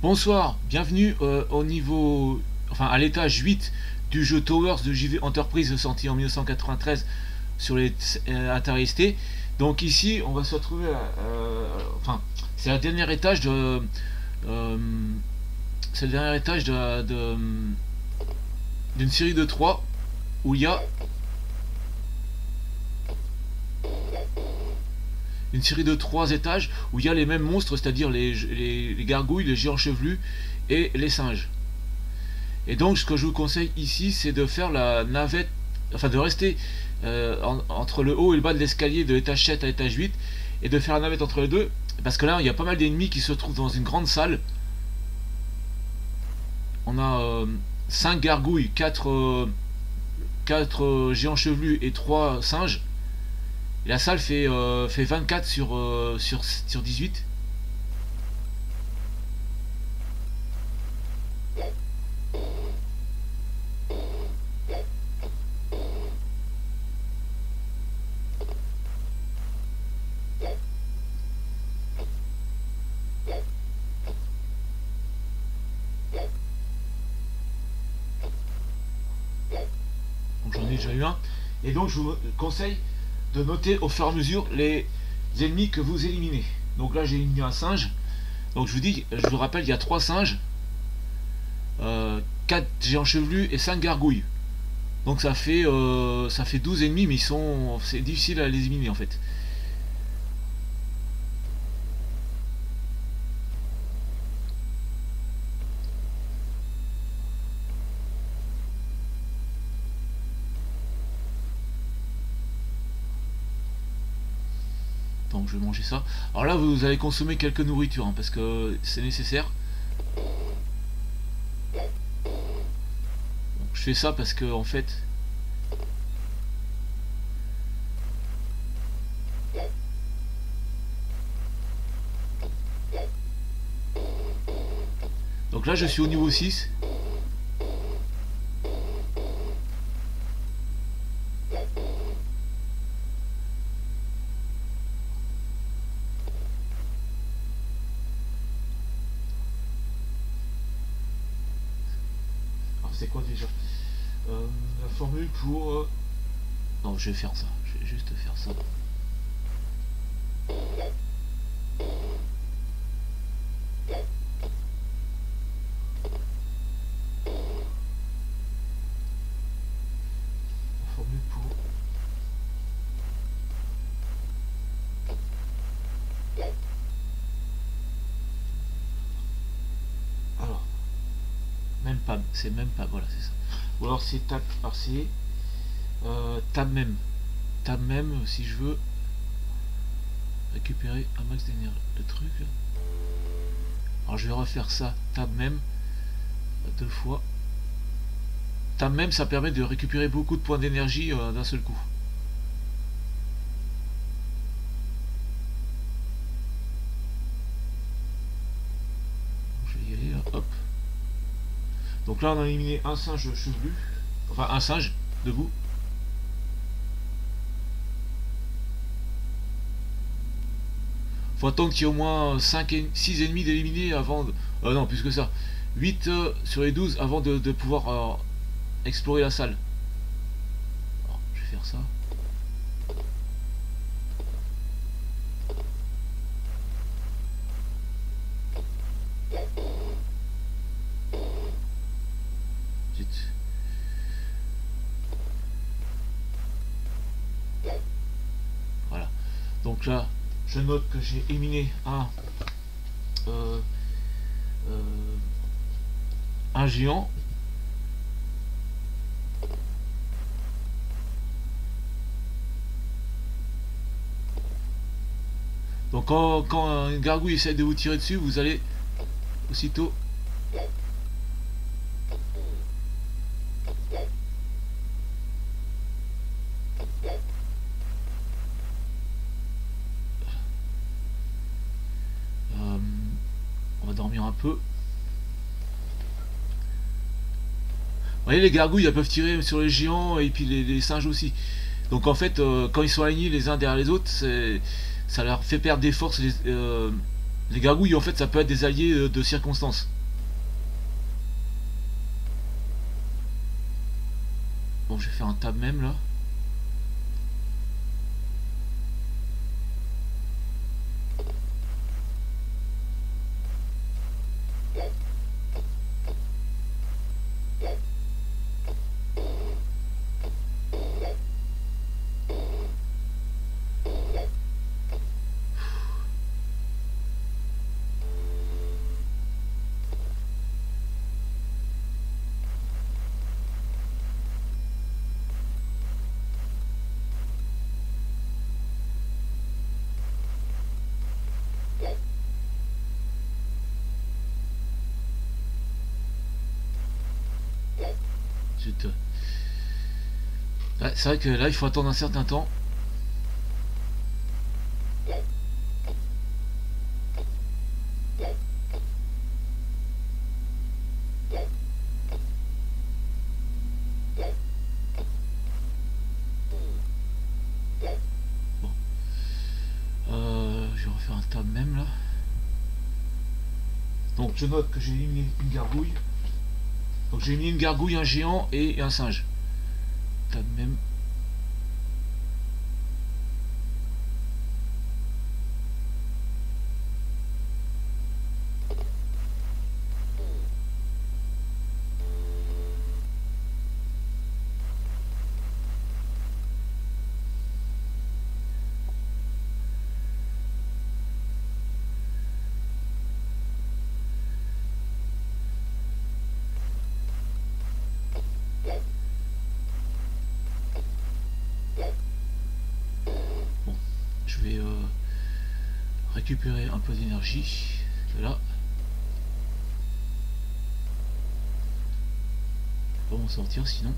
Bonsoir, bienvenue au niveau, enfin à l'étage 8 du jeu Towers de JV Enterprise sorti en 1993 sur les Atari ST. Donc ici, on va se retrouver, enfin, c'est le dernier étage euh, c'est le dernier étage d'une série de 3 où il y a une série de 3 étages où il y a les mêmes monstres, c'est-à-dire les gargouilles, les géants chevelus et les singes. Et donc ce que je vous conseille ici, c'est de faire la navette, enfin de rester entre le haut et le bas de l'escalier de l'étage 7 à l'étage 8 et de faire la navette entre les deux, parce que là il y a pas mal d'ennemis qui se trouvent dans une grande salle. On a 5 gargouilles, 4 géants chevelus et 3 singes. Et la salle fait 24 sur 18. Donc j'en ai déjà eu un. Et donc je vous conseille de noter au fur et à mesure les ennemis que vous éliminez. Donc là j'ai éliminé un singe. Donc je vous rappelle, il y a 3 singes, 4 géants chevelus et 5 gargouilles. Donc ça fait 12 ennemis, mais c'est difficile à les éliminer en fait. Donc je vais manger ça. Alors là vous allez consommer quelques nourritures, hein, parce que c'est nécessaire. Donc, je fais ça parce que en fait donc là je suis au niveau 6. Alors c'est quoi déjà la formule pour... Non, je vais faire ça. Je vais juste faire ça. La formule pour... Alors, même pas, c'est même pas, voilà, c'est ça. Ou alors c'est tab par C, tab même. Tab même si je veux récupérer un max d'énergie. Le truc. Alors je vais refaire ça, tab même, 2 fois. Tab même, ça permet de récupérer beaucoup de points d'énergie d'un seul coup. Je vais y aller, hop. Donc là on a éliminé un singe chevelu, enfin un singe debout. Faut attendre qu'il y ait au moins 6 ennemis d'éliminer avant... non, plus que ça. 8 sur les 12 avant de pouvoir explorer la salle. Alors, je vais faire ça. Zut. Voilà. Donc là, je note que j'ai éliminé un géant. Donc quand une gargouille essaie de vous tirer dessus, vous allez aussitôt on va dormir un peu. Vous voyez, les gargouilles, elles peuvent tirer sur les géants et puis les singes aussi. Donc en fait, quand ils sont alignés les uns derrière les autres, ça leur fait perdre des forces. Les gargouilles, en fait, ça peut être des alliés de circonstance. Bon, je vais faire un tab même là. Zut. Ouais, c'est vrai que là, il faut attendre un certain temps. Bon. Je vais refaire un tab même là. Donc je note que j'ai éliminé une gargouille. Donc j'ai éliminé une gargouille, un géant et un singe. Tab même. Je vais récupérer un peu d'énergie. Là. On va m'en sortir sinon.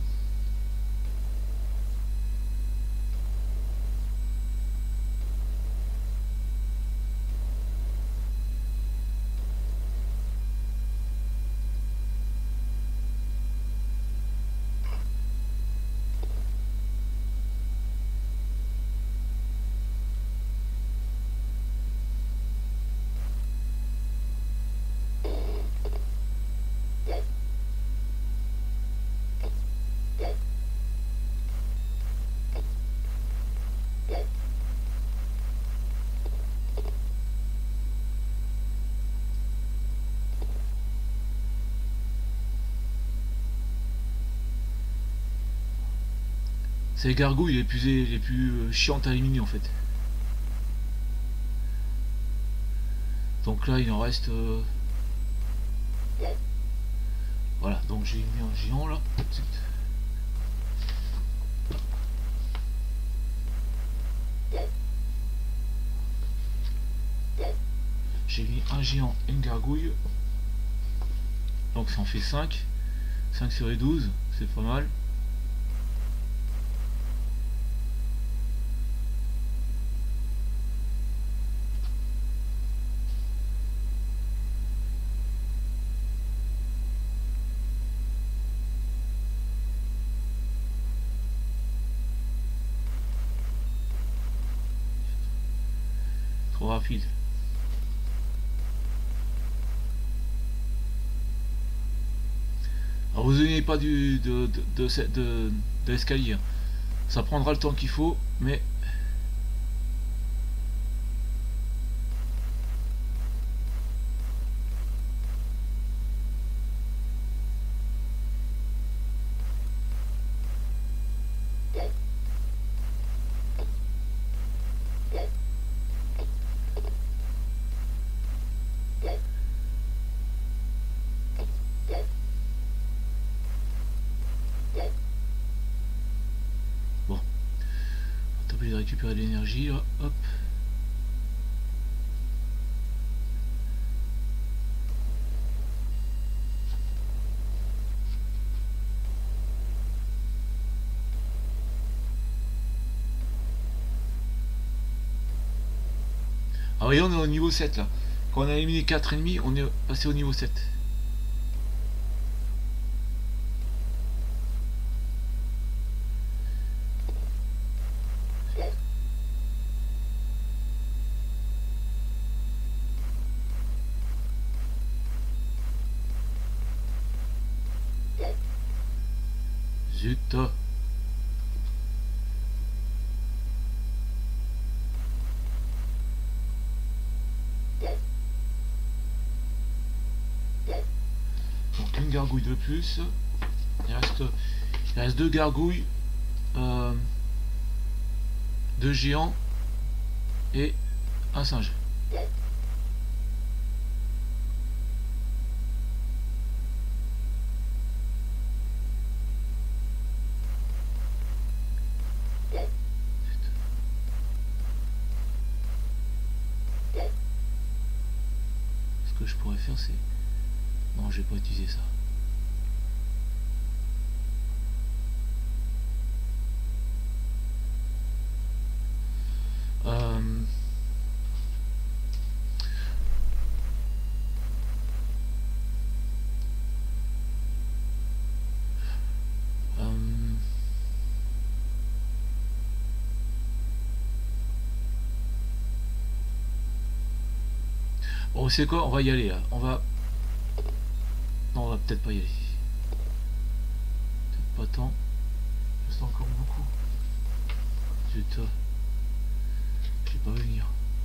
C'est les gargouilles les plus chiantes à éliminer en fait. Donc là il en reste... Voilà, donc j'ai mis un géant là. J'ai mis un géant et une gargouille. Donc ça en fait 5. 5 sur les 12, c'est pas mal. Trop rapide. Alors vous n'ayez pas de l'escalier. Ça prendra le temps qu'il faut, mais... Bon. On va de récupérer de l'énergie, là. Hop. Ah voyez, on est au niveau 7 là. Quand on a éliminé 4 ennemis, on est passé au niveau 7. Zut. une gargouille de plus. Il reste deux gargouilles, deux géants et un singe. Ce que je pourrais faire, c'est... Non, je vais pas utiliser ça. Bon, c'est quoi? On va y aller là. On va... Non, on va peut-être pas y aller. Peut-être pas tant. Il reste encore beaucoup. Zut. J'ai pas vu venir.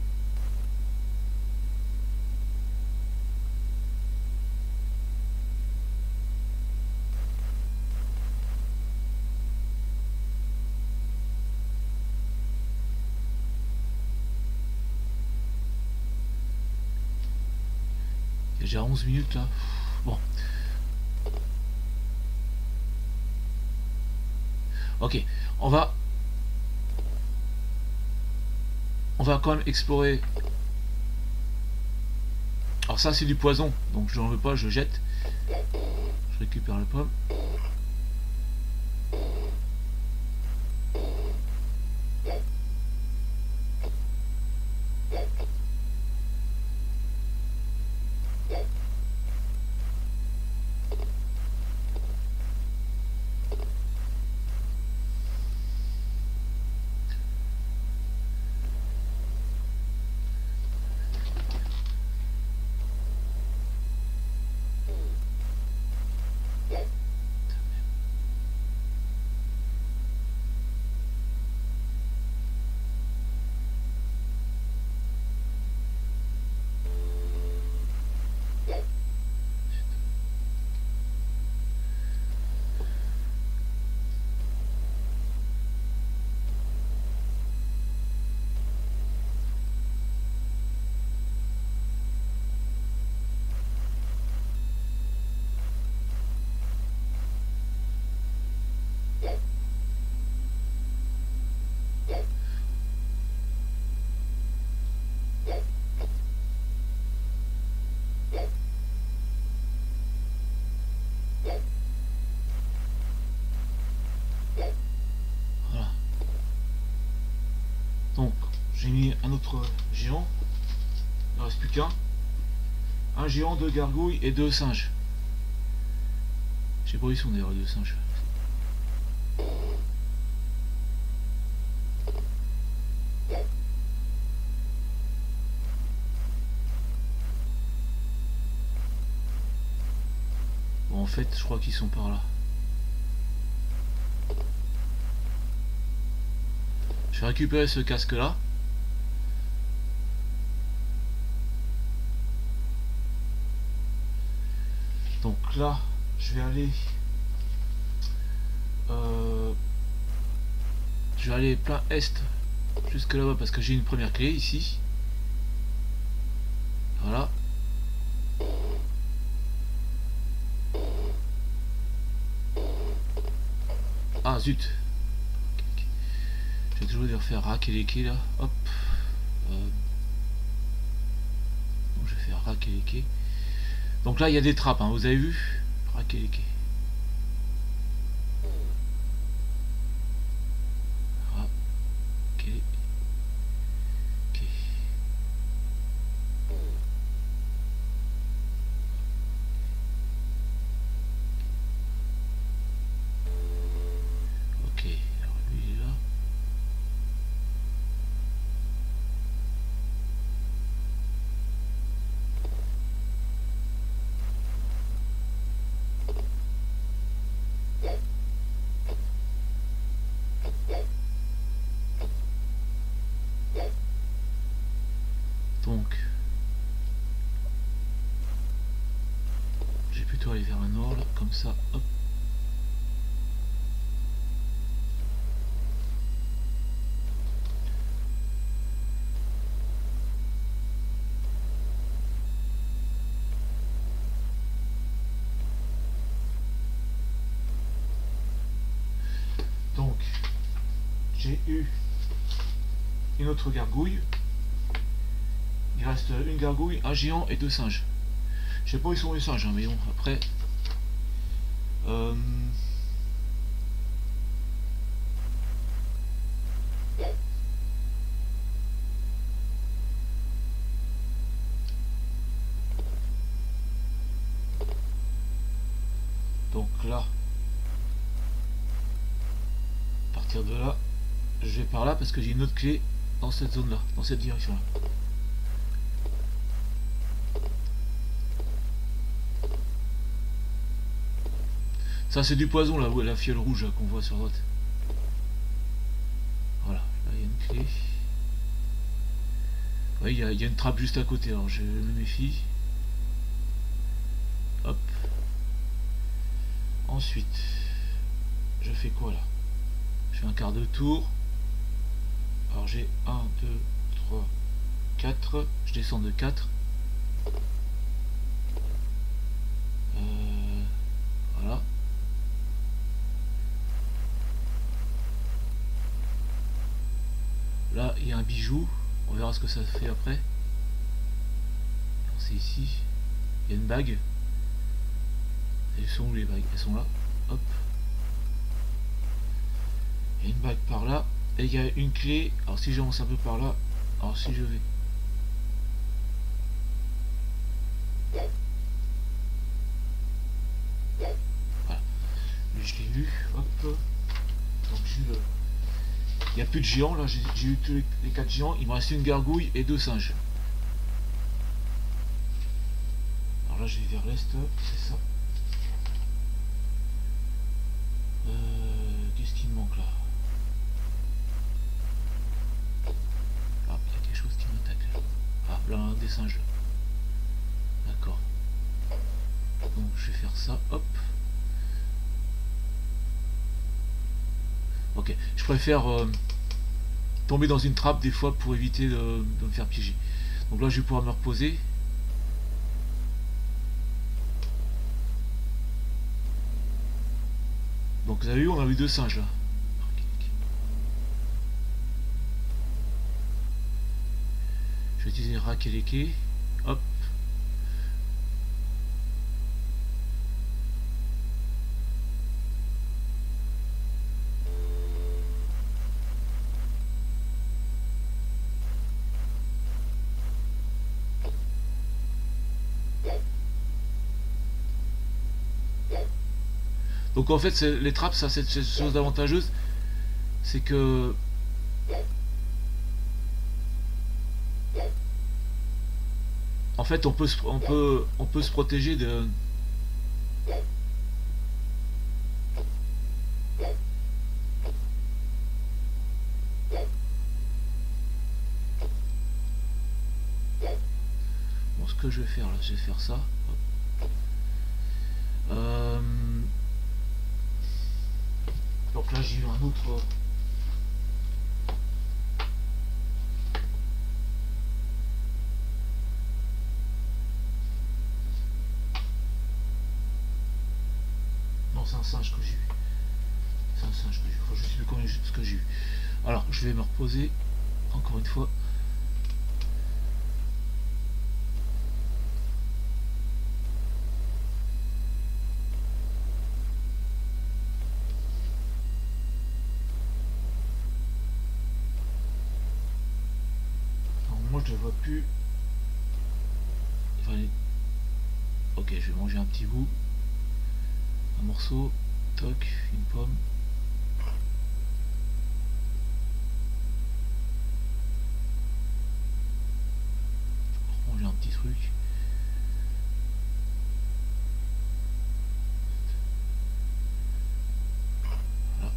Il y a déjà 11 minutes là. Bon. Ok, on va quand même explorer. Alors ça c'est du poison, donc je n'en veux pas, je jette. Je récupère la pomme. Voilà. Donc j'ai mis un autre géant. Il ne reste plus qu'un. Un géant, deux gargouilles et deux singes. Je sais pas où ils sont d'ailleurs les deux singes. Bon en fait je crois qu'ils sont par là. Je vais récupérer ce casque là. Donc là, je vais aller plein est jusque là-bas parce que j'ai une première clé ici. Voilà. Ah zut. Je vais toujours devoir faire raquer les quais là. Hop. Donc je vais faire raquer les quais. Donc là il y a des trappes, hein, vous avez vu? Raquer les quais. plutôt aller vers le nord là, comme ça, hop. Donc j'ai eu une autre gargouille. Il reste une gargouille, un géant et 2 singes. Je sais pas où ils sont les singes, hein, mais bon, après... Donc là, à partir de là, je vais par là parce que j'ai une autre clé dans cette zone là, dans cette direction là. Ça c'est du poison là, où est la fiole rouge qu'on voit sur droite. Voilà, là il y a une clé. Oui, il y a une trappe juste à côté, alors je me méfie. Hop. Ensuite, je fais quoi là? Je fais un quart de tour. Alors j'ai 1, 2, 3, 4. Je descends de 4. Voilà. Là, il y a un bijou. On verra ce que ça fait après. C'est ici. Il y a une bague. Elles sont où les bagues? Elles sont là. Hop. Il y a une bague par là. Et il y a une clé. Alors si j'avance un peu par là. Alors si je vais. Voilà. Je l'ai lu. Hop. Donc j'ai le... Il n'y a plus de géants là, j'ai eu tous les 4 géants, il me reste une gargouille et 2 singes. Alors là je vais vers l'est, c'est ça. Qu'est-ce qui me manque là? Ah, il y a quelque chose qui m'attaque là. Ah, là un des singes. D'accord. Donc je vais faire ça, hop. Ok, je préfère tomber dans une trappe des fois pour éviter de me faire piéger. Donc là je vais pouvoir me reposer. Donc vous avez vu, on a eu 2 singes là. Je vais utiliser Rakeleke. Hop. Donc en fait, les trappes, ça c'est une chose avantageuse, c'est que en fait on peut se protéger de bon, ce que je vais faire là, je vais faire ça. Donc là j'ai eu un autre. Non, c'est un singe que j'ai eu. C'est un singe que j'ai eu. Enfin, je sais plus combien ce que j'ai eu. Alors je vais me reposer encore une fois. Je ne vois plus. Enfin, ok, je vais manger un petit bout. Un morceau. Toc, une pomme. Je vais manger un petit truc. Voilà.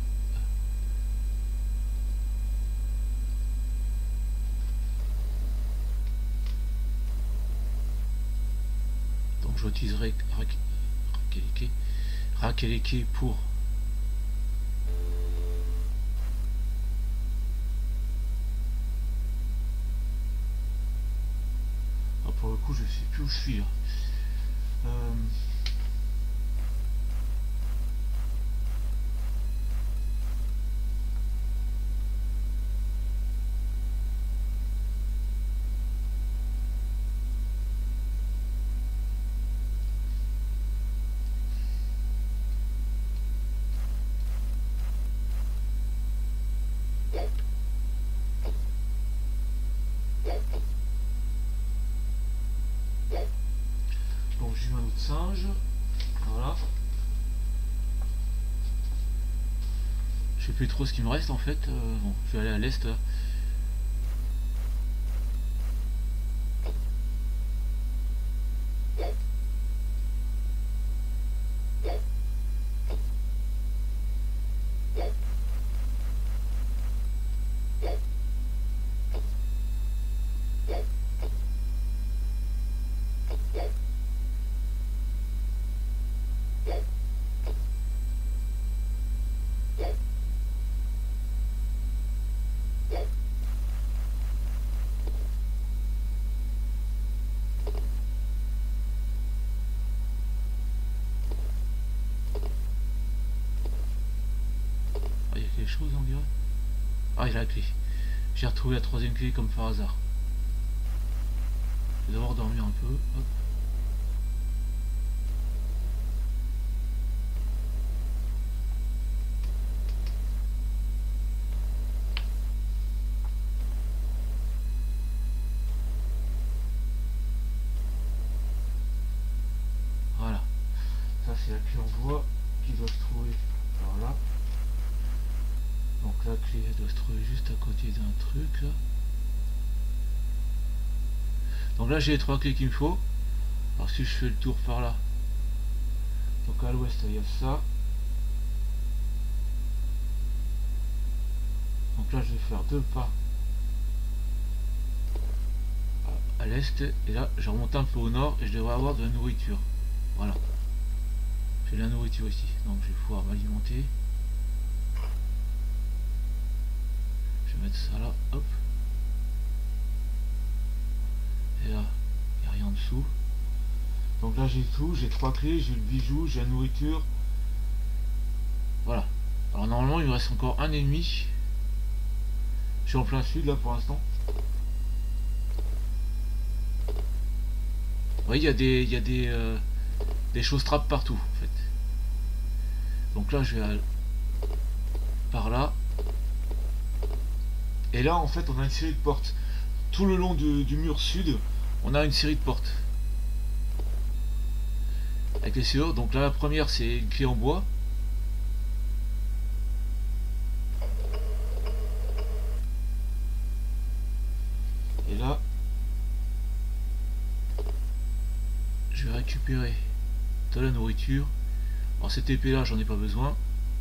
Donc je utiliserai Rakeleke pour... Ah, pour le coup, je sais plus où je suis là. Donc j'ai eu un autre singe. Voilà. Je sais plus trop ce qu'il me reste en fait. Bon, je vais aller à l'est là. Ah, il y a quelque chose on dirait. Ah, il y a la clé. J'ai retrouvé la troisième clé comme par hasard. Je vais devoir dormir un peu. Hop. Voilà. Ça c'est la clé en bois qui doit se trouver par là. Donc la clé elle doit se trouver juste à côté d'un truc là. Donc là j'ai les trois clés qu'il me faut. Alors si je fais le tour par là. Donc à l'ouest il y a ça. Donc là je vais faire deux pas à l'est. Et là je remonte un peu au nord et je devrais avoir de la nourriture. Voilà. J'ai de la nourriture ici. Donc je vais pouvoir m'alimenter. Je vais mettre ça là. Hop. Et là, il n'y a rien en dessous. Donc là j'ai tout, j'ai trois clés, j'ai le bijou, j'ai la nourriture. Voilà. Alors normalement il me reste encore un ennemi. Je suis en plein sud là pour l'instant. Vous voyez, il y a des choses trappes partout en fait. Donc là je vais aller par là. Et là en fait on a une série de portes. Tout le long du mur sud, on a une série de portes. Avec les serrures. Donc là la première c'est une clé en bois. Et là je vais récupérer de la nourriture. Alors cette épée là j'en ai pas besoin.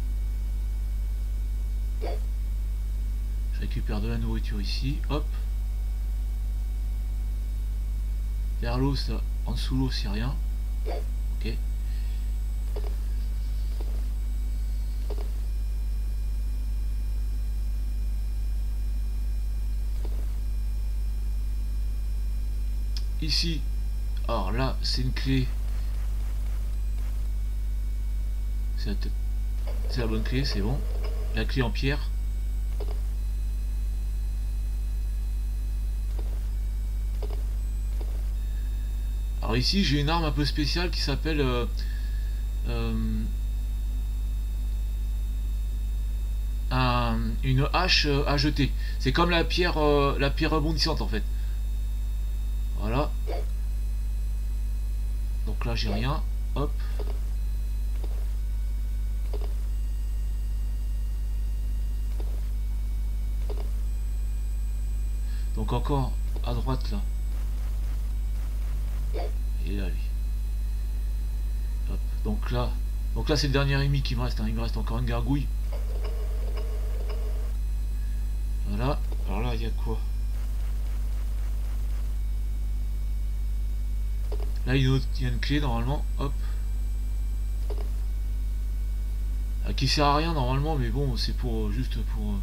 Je récupère de la nourriture ici. Hop. Vers l'eau, ça, en dessous l'eau c'est rien. Ok. Ici, alors là c'est une clé. C'est la bonne clé, c'est bon. La clé en pierre. Alors ici j'ai une arme un peu spéciale qui s'appelle une hache à jeter. C'est comme la pierre rebondissante en fait. Voilà. Donc là j'ai rien. Hop. Donc encore à droite là. Et là lui. Hop. Donc là c'est le dernier ennemi qui me reste. Hein. Il me reste encore une gargouille. Voilà. Alors là il y a quoi? Là il y a une clé normalement. Hop. qui sert à rien normalement, mais bon, c'est pour juste pour.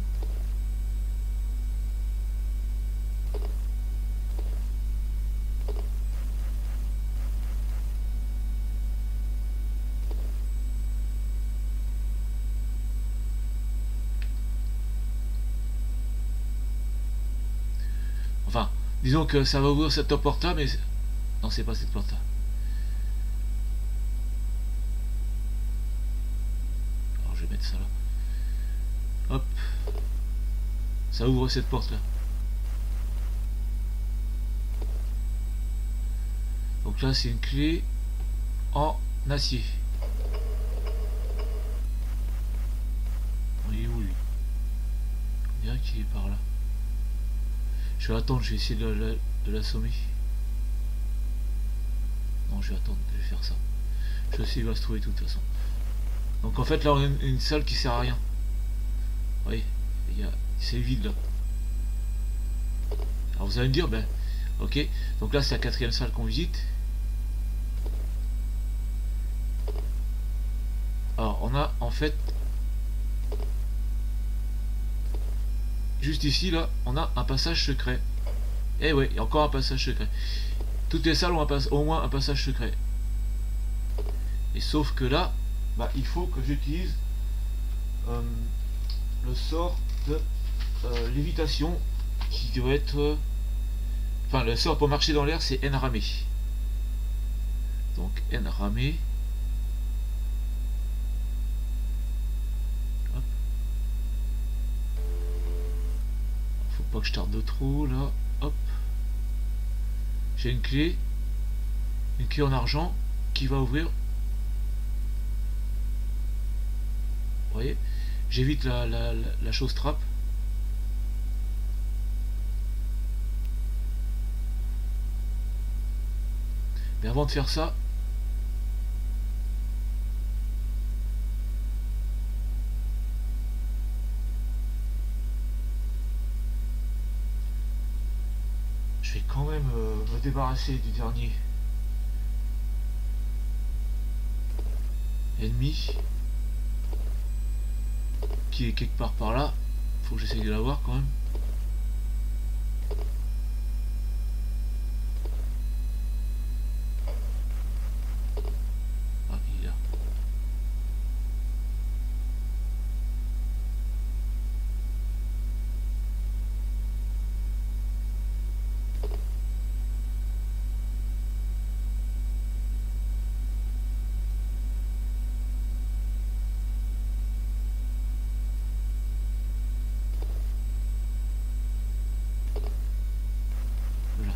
Enfin, disons que ça va ouvrir cette porte-là, mais non, c'est pas cette porte-là. Alors je vais mettre ça là. Hop, ça ouvre cette porte-là. Donc là, c'est une clé en acier. Il est où lui? On dirait qu'il est par là. Je vais attendre, je vais essayer de l'assommer. Non, je vais attendre, je vais faire ça. Je sais, il va se trouver de toute façon. Donc en fait, là, on a une salle qui sert à rien. Oui, c'est vide là. Alors vous allez me dire, ben, ok. Donc là, c'est la 4e salle qu'on visite. Alors, on a en fait juste ici, là, on a un passage secret. Eh ouais, il y a encore un passage secret. Toutes les salles ont au moins un passage secret. Et sauf que là, bah, il faut que j'utilise le sort de lévitation qui doit être... Enfin, le sort pour marcher dans l'air, c'est enramé. Donc, enramé. Pas que je tarde de trop là. Hop, j'ai une clé en argent qui va ouvrir. Vous voyez, j'évite la chose trappe. Mais avant de faire ça, je vais quand même me débarrasser du dernier ennemi qui est quelque part par là. Faut que j'essaye de l'avoir quand même. Ah, il est là. Voilà.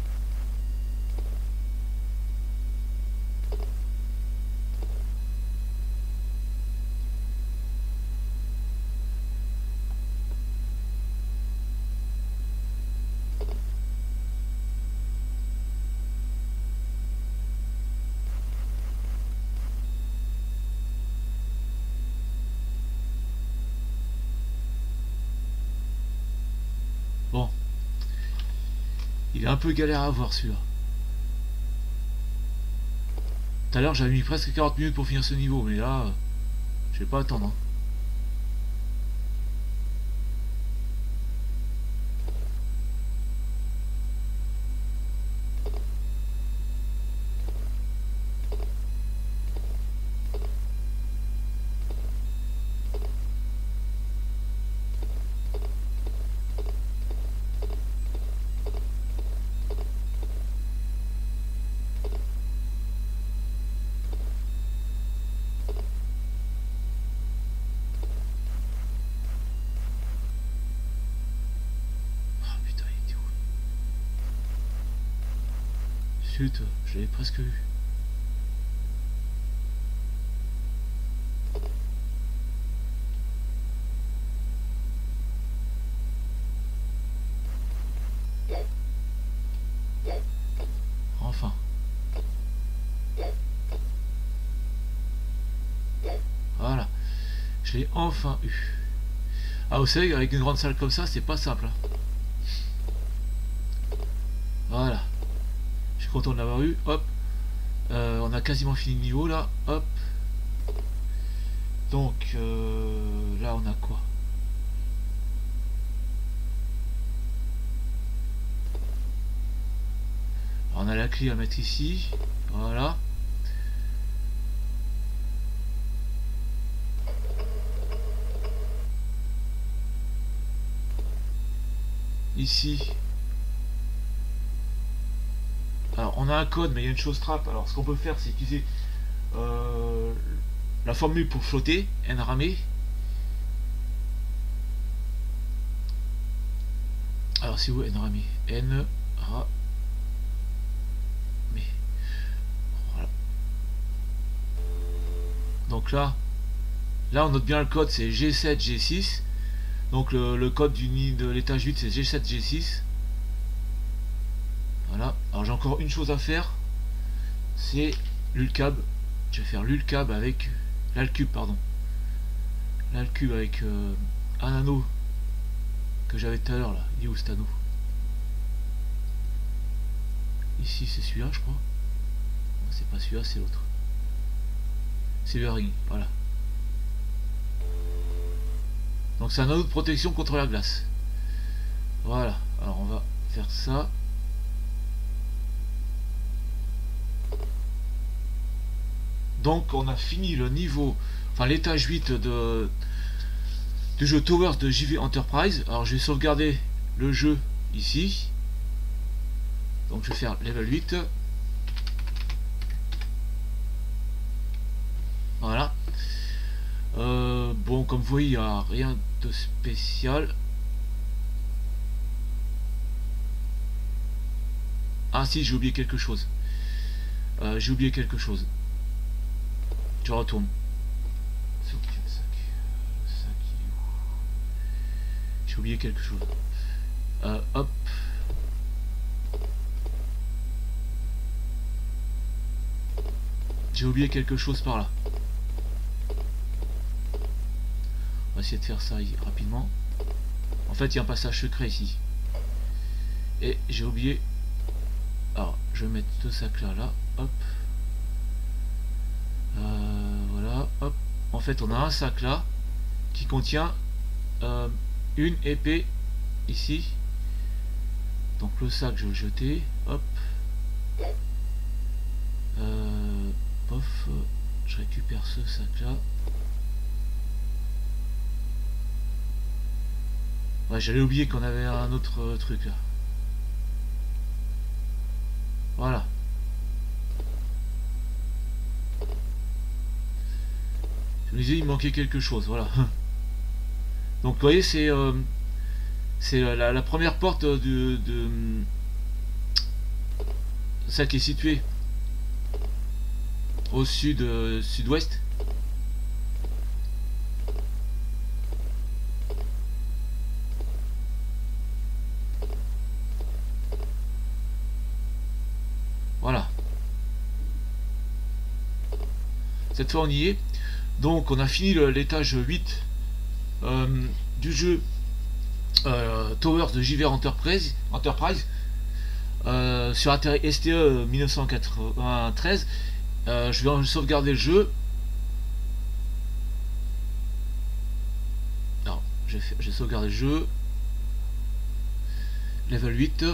Bon, il est un peu galère à voir celui-là. Tout à l'heure j'avais mis presque 40 minutes pour finir ce niveau, mais là, je vais pas attendre. Hein. Chut, je l'avais presque vu. Enfin. Voilà. Je l'ai enfin eu. Ah, vous savez, avec une grande salle comme ça, c'est pas simple. Hein. Voilà. Je suis content de l'avoir eu. Hop. On a quasiment fini le niveau là. Hop. Donc là on a quoi? Alors, on a la clé à mettre ici, voilà. Ici, alors on a un code, mais il y a une chose trappe. Alors ce qu'on peut faire, c'est utiliser la formule pour flotter, nramé. Alors c'est où nramé? N ra mais voilà. Donc là on note bien le code, c'est G7 G6. Donc le code de l'étage 8 c'est G7 G6. Voilà. Alors j'ai encore une chose à faire, c'est l'ulcab. Je vais faire l'ulcab avec l'alcube, pardon. L'alcube avec un anneau que j'avais tout à l'heure là. Il est où cet anneau? Ici c'est celui-là je crois. C'est pas celui-là, c'est l'autre. C'est le ring, voilà. Donc c'est un anneau de protection contre la glace. Voilà, alors on va faire ça. Donc on a fini le niveau, enfin l'étage 8 du jeu Towers de JV Enterprise. Alors je vais sauvegarder le jeu ici. Donc je vais faire level 8. Voilà. Bon, comme vous voyez, il n'y a rien de spécial. Ah si, j'ai oublié quelque chose. J'ai oublié quelque chose. Je retourne. J'ai oublié quelque chose. Hop. J'ai oublié quelque chose par là. On va essayer de faire ça rapidement. En fait, il y a un passage secret ici. Et j'ai oublié. Alors, je vais mettre ce sac là. Hop. Voilà. Hop. En fait, on a un sac là qui contient une épée ici. Donc le sac, je vais le jeter. Hop. Pof. Je récupère ce sac là. Ouais, j'allais oublier qu'on avait un autre truc là. Voilà. Je me disais, il manquait quelque chose, voilà. Donc vous voyez, c'est la première porte de celle qui est située au sud-ouest. Voilà. Cette fois on y est. Donc on a fini l'étage 8 du jeu Towers de JV Enterprise sur Atari STE 1993. Je vais sauvegarder le jeu. Non, j'ai sauvegardé le jeu. Level 8.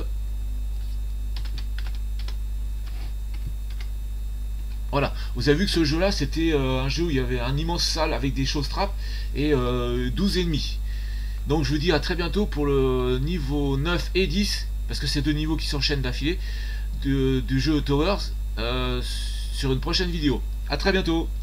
Voilà, vous avez vu que ce jeu là c'était un jeu où il y avait un immense salle avec des choses trappes et 12 ennemis. Donc je vous dis à très bientôt pour le niveau 9 et 10, parce que c'est deux niveaux qui s'enchaînent d'affilée du jeu Towers sur une prochaine vidéo. À très bientôt.